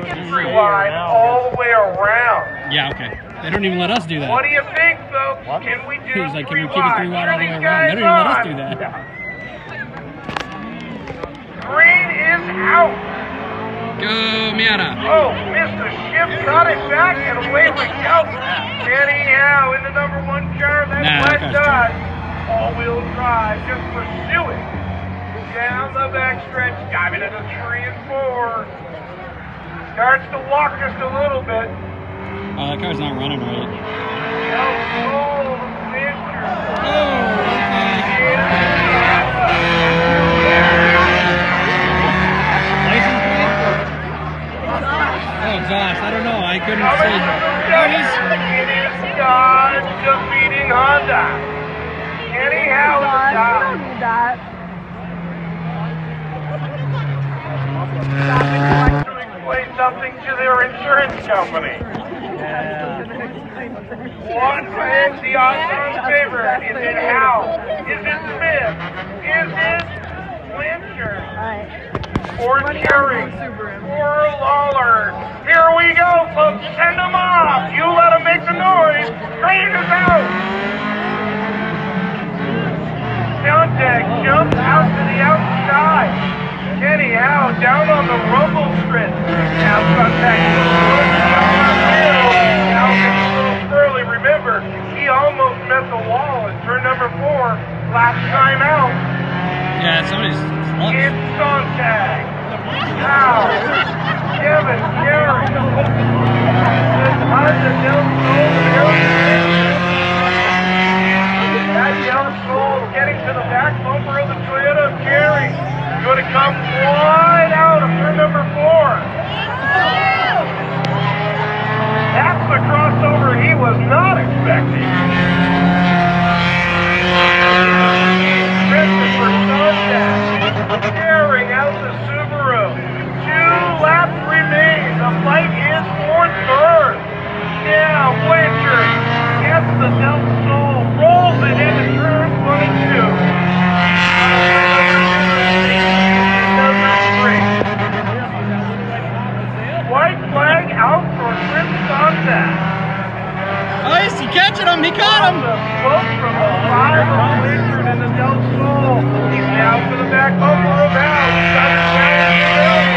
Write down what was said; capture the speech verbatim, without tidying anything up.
entry wide all the way around. Yeah, okay. They don't even let us do that. What do you think, folks? What? Can we do He's like, can three we keep it three wide all the way around? They don't even let us do that. Green is out. Go, Miata. Oh, missed the shift, got it back, and away we go. Anyhow, in the number one car, that's nah, Black that Dot. All-wheel drive, just pursuing. Down the backstretch, diving into three and four. Starts to walk just a little bit. Oh, that car's not running right. Oh, Victor. Oh, okay. License plate? Oh, gosh, I don't know. I couldn't see. Oh, he's... It is Dodge defeating Honda. Anyhow, it's Dodge. Don't need that. To explain something to their insurance company. What is the odds-on favorite? Is it Howe? Is it Smith? Is it Winter? Or Cherry? Or Lawler? Here we go, folks. Send them off. You let them make the noise. Green is out. Soundtag jumps out to the outside. Kenny Howe down on the rumble strip. Now contact Now getting a little early. Remember, he almost met the wall at turn number four last time out. Yeah, somebody's clutch. It's Sontag. Now, Kevin Carey. This Honda Del Sol. That Del Sol getting to the back bumper of the Toyota Carey. Going to come wide out of turn number four. That's the crossover he was not expecting. Christopher Sontag tearing out the Subaru. Two laps remain. The fight is for third. Now Blanchard gets the Del Sol, rolls it into turn one and two. White flag out for Chris Sontag. Oh, is he catching him? He caught him. The smoke from the five of Blanchard and the Del Sol. He's down to the back bumper of Howe. He's got it down.